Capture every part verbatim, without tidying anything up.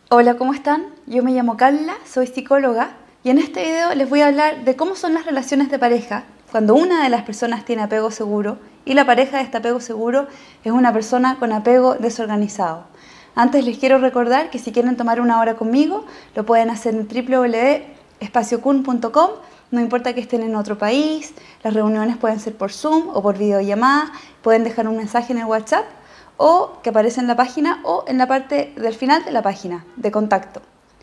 Hola, ¿cómo están? Yo me llamo Carla, soy psicóloga y en este video les voy a hablar de cómo son las relaciones de pareja cuando una de las personas tiene apego seguro y la pareja de este apego seguro es una persona con apego desorganizado. Antes les quiero recordar que si quieren tomar una hora conmigo, lo pueden hacer en w w w punto espacio kun punto com. No importa que estén en otro país, las reuniones pueden ser por Zoom o por videollamada, pueden dejar un mensaje en el WhatsApp o que aparece en la página o en la parte del final de la página de contacto.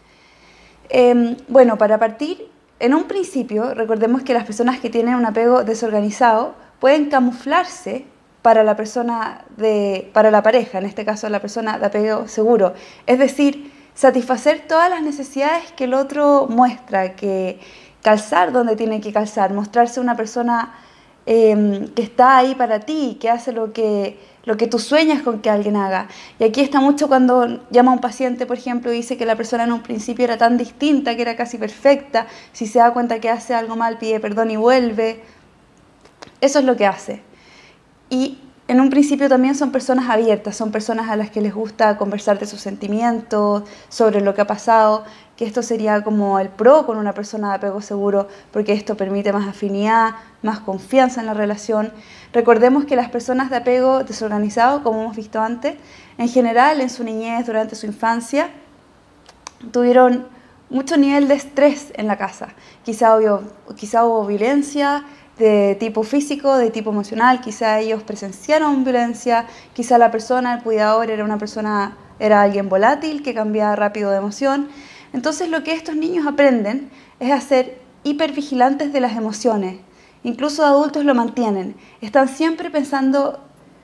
Eh, bueno, para partir, en un principio, recordemos que las personas que tienen un apego desorganizado pueden camuflarse para la persona de, para la pareja, en este caso la persona de apego seguro. Es decir, satisfacer todas las necesidades que el otro muestra, que calzar donde tiene que calzar, mostrarse una persona eh, que está ahí para ti, que hace lo que, lo que tú sueñas con que alguien haga. Y aquí está mucho cuando llama a un paciente, por ejemplo, y dice que la persona en un principio era tan distinta, que era casi perfecta, si se da cuenta que hace algo mal, pide perdón y vuelve. Eso es lo que hace. Y en un principio también son personas abiertas, son personas a las que les gusta conversar de sus sentimientos, sobre lo que ha pasado, que esto sería como el pro con una persona de apego seguro, porque esto permite más afinidad, más confianza en la relación. Recordemos que las personas de apego desorganizado, como hemos visto antes, en general en su niñez, durante su infancia, tuvieron mucho nivel de estrés en la casa. Quizá hubo, quizá hubo violencia de tipo físico, de tipo emocional, quizá ellos presenciaron violencia, quizá la persona, el cuidador era una persona, era alguien volátil que cambiaba rápido de emoción. Entonces lo que estos niños aprenden es a ser hipervigilantes de las emociones. Incluso adultos lo mantienen. Están siempre pensando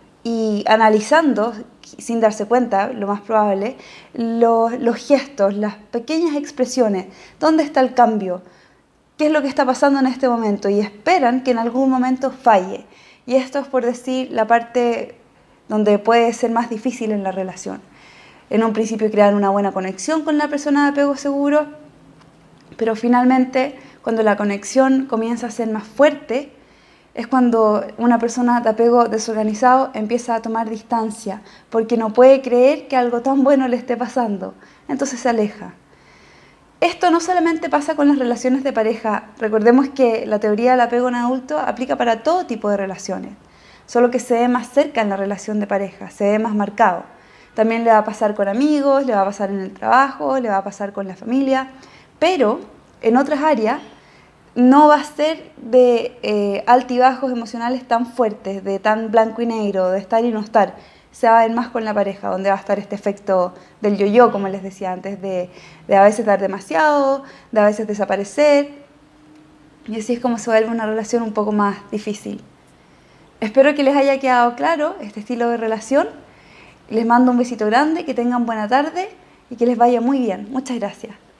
y analizando, sin darse cuenta, lo más probable, los, los gestos, las pequeñas expresiones. ¿Dónde está el cambio? ¿Qué es lo que está pasando en este momento? Y esperan que en algún momento falle. Y esto es, por decir, la parte donde puede ser más difícil en la relación. En un principio crear una buena conexión con la persona de apego seguro, pero finalmente cuando la conexión comienza a ser más fuerte, es cuando una persona de apego desorganizado empieza a tomar distancia, porque no puede creer que algo tan bueno le esté pasando. Entonces se aleja. Esto no solamente pasa con las relaciones de pareja, recordemos que la teoría del apego en adulto aplica para todo tipo de relaciones, solo que se ve más cerca en la relación de pareja, se ve más marcado. También le va a pasar con amigos, le va a pasar en el trabajo, le va a pasar con la familia, pero en otras áreas no va a ser de eh, altibajos emocionales tan fuertes, de tan blanco y negro, de estar y no estar. Se va a ver más con la pareja, donde va a estar este efecto del yo-yo, como les decía antes, de, de a veces dar demasiado, de a veces desaparecer, y así es como se vuelve una relación un poco más difícil. Espero que les haya quedado claro este estilo de relación. Les mando un besito grande, que tengan buena tarde y que les vaya muy bien. Muchas gracias.